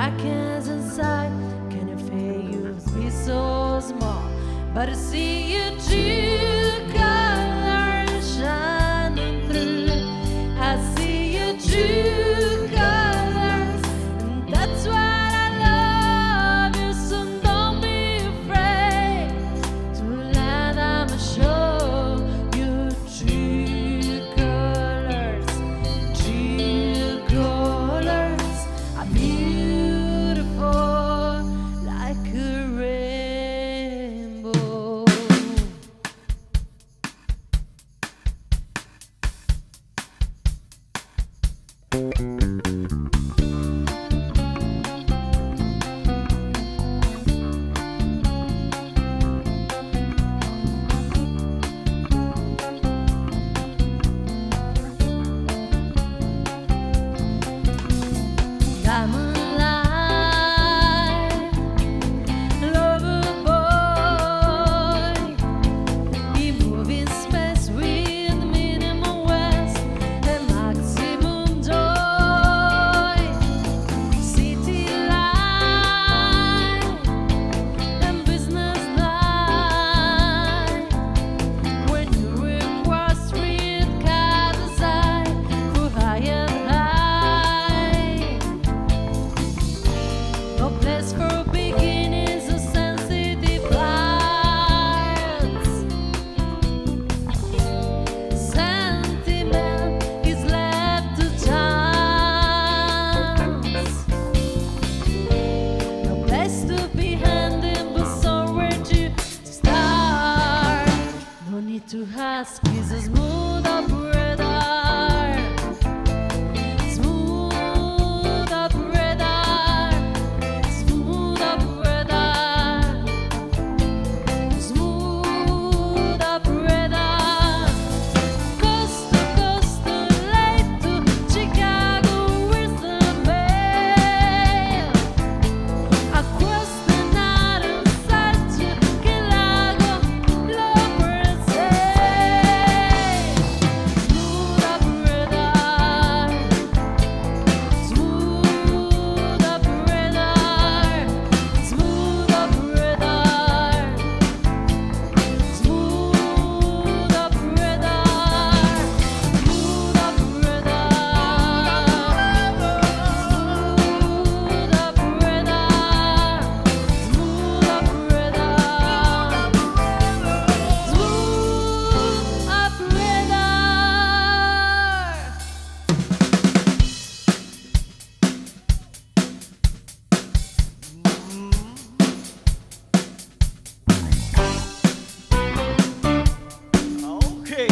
darkness inside. Can you feel you be so small? But I see you true colors shining through. I see you true colors, and that's why I love you. So don't be afraid to let them show you true colors. True colors are beautiful like a rainbow. Diamond light, lover boy, he move in space with minimum waste and maximum joy. City life and business life. When you require street car design for high and high. No place for beginners or sensitive hearts. Sentiment is left to chance. No place to be handed, but somewhere to start. No need to ask, he's a smooth operator. Smooth operator. Smooth operator. Smooth operator. Coast to coast, to late to Chicago with the mail. Across the northern side to Key Largo, love Brazil. Smooth operator. Smooth operator. Smooth operator. Smooth operator. Smooth operator. Smooth operator. Smooth operator. Okay.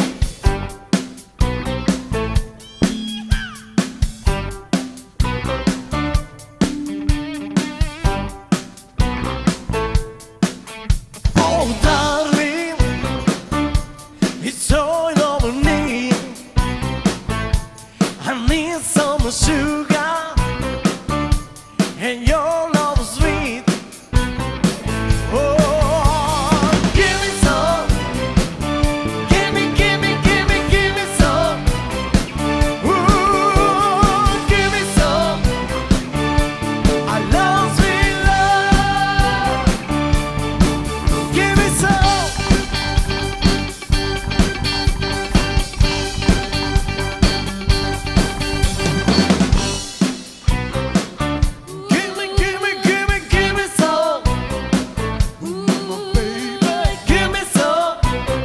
Oh, darling, it's all over me. I need some sugar, and your love is sweet. Oh, give me some. Give me, give me, give me, give me some. Ooh, give me some. I love sweet love. Give me some. Give me, give me, give me, give me some. Ooh, baby, give me some.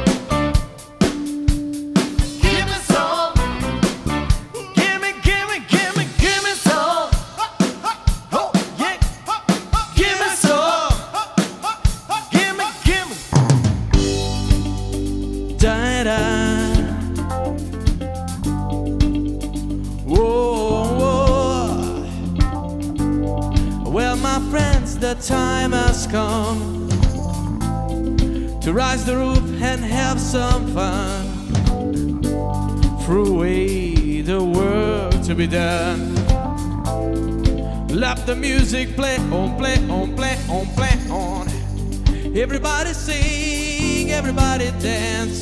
Give me some. Give me, give me, give me, give me some. Oh, yeah. Give me some. Give me, give me. Da-da. Whoa, whoa. Well, my friends, the time has come to rise the roof and have some fun. Throw away the work to be done. Let the music play on, play on, play on, play on. Everybody sing, everybody dance.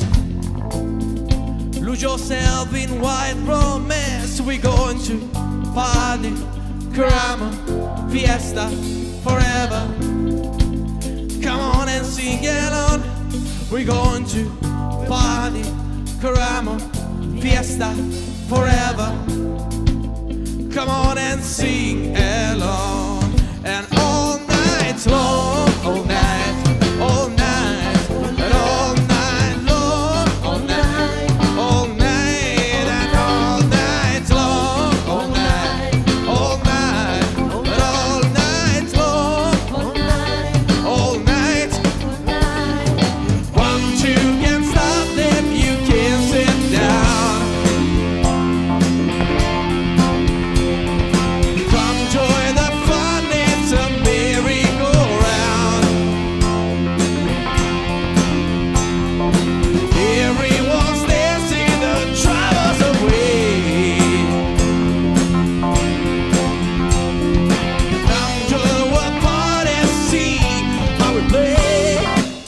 Lose yourself in white romance. We're going to party, caramba, fiesta, forever. Come on and sing along. We're going to party, caramba, fiesta, forever. Come on and sing along. And all night long, all night, all night, and all night long, all night, all night, and all night long, all night, all night, and all night long, all night. Once you can stop them, you can sit down. Come join the fun, it's a merry-go-round. Everyone's dancing the troubles away. Come to a party, see how we play.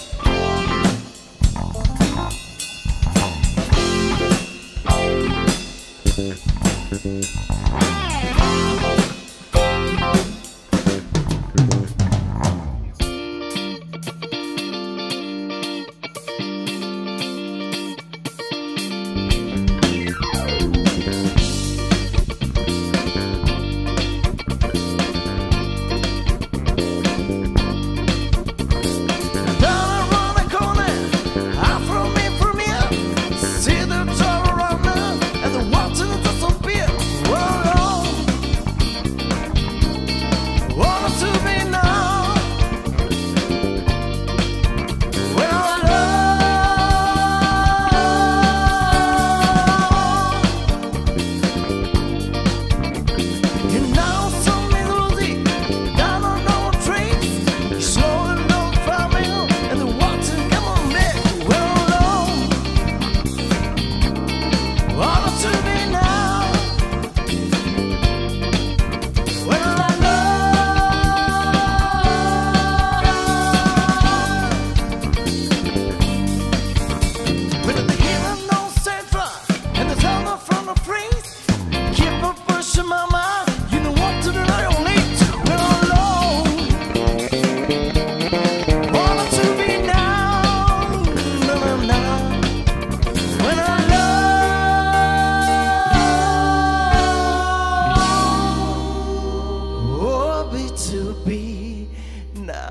Down around the corner, out from here, see the door around now, and the water doesn't beer. Whoa, wanted to be now. When I love, you know some melody down on our trains, slow and low farming, and the water come on back. Well alone, wanted to be now. When I love, with the healing no central and the thunder from the freeze, keep on pushing, mama. You know what to do, I don't need to. When I'm alone, wanted to be now. No, no, no. When I love, oh, be to be now.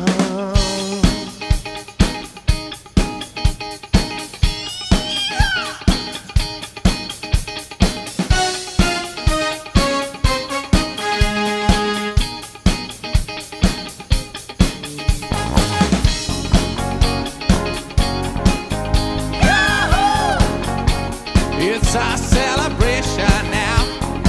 It's our celebration now.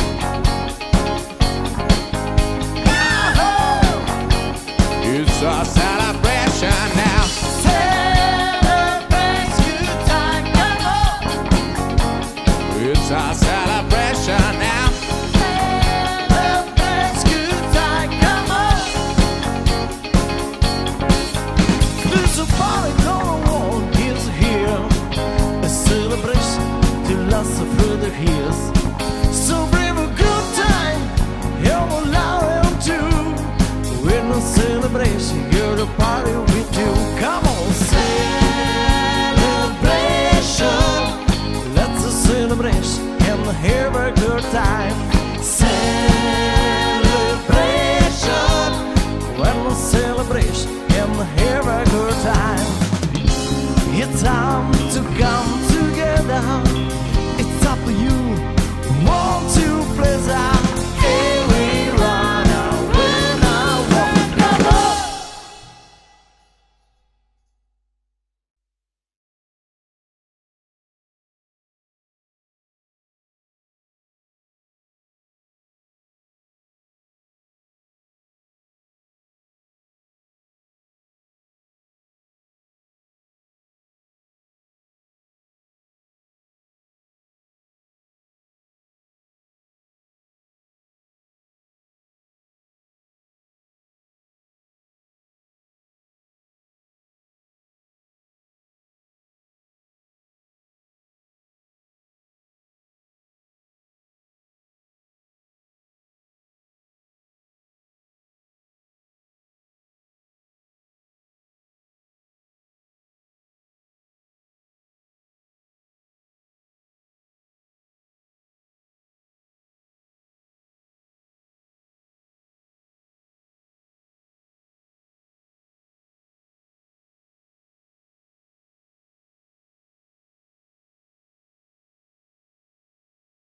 It's our celebration now. Celebrate good time, come on. It's our celebration now. Celebrate good time, come on. There's a party going on, is here. A celebration to last through the years. So bring a good time, and we'll allow him to. With no celebration,